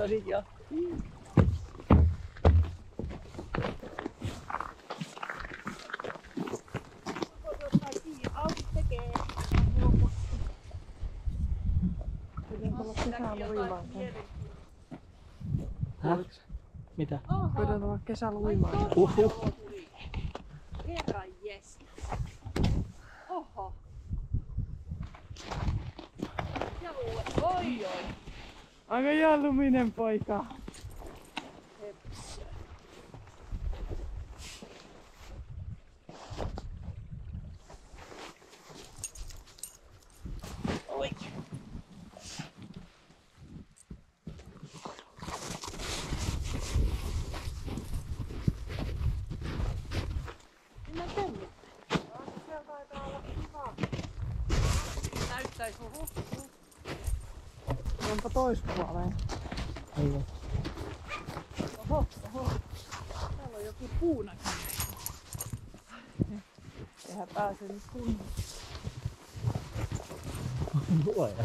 sit jo. Auto tekee. Kesällä uimaan. Häh? Mitä? Voidaan olla kesällä uimaan. Herran jes. Oho. Jalulle. Oi oi. Aika jalluminen poika. Hepsö. Oi. Minä tänne. Siellä taitaa olla kiva. Näyttäis huhu. Onpa toispuoleen. Aivan. Oho, oho. Täällä on joku puunakin. Eihän pääse nyt kunnolla. Luoja.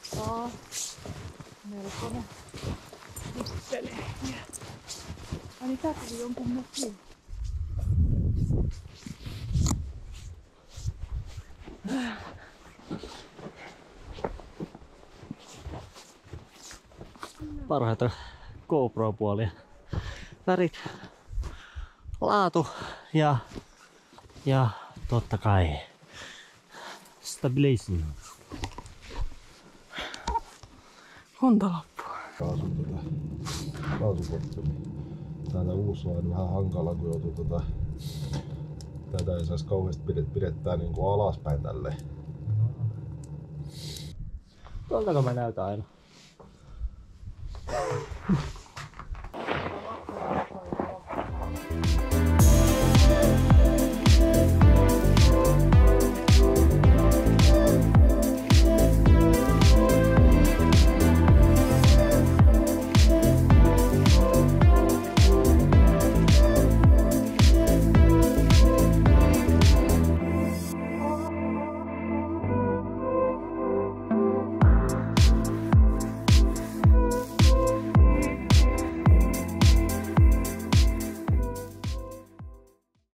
Melkoinen hyppele. Ai niin tää tuli jonkun mökkiin. Parhaita GoPro-puolia. Värit, laatu ja totta kai stabilism. Honta loppu. Kaasun kaasukortti. Täällä uusi on vähän hankala, kun joutuu tätä ei saisi kauheasti pidettää niin kuin alaspäin tälle. Tuoltako mä näytän aina?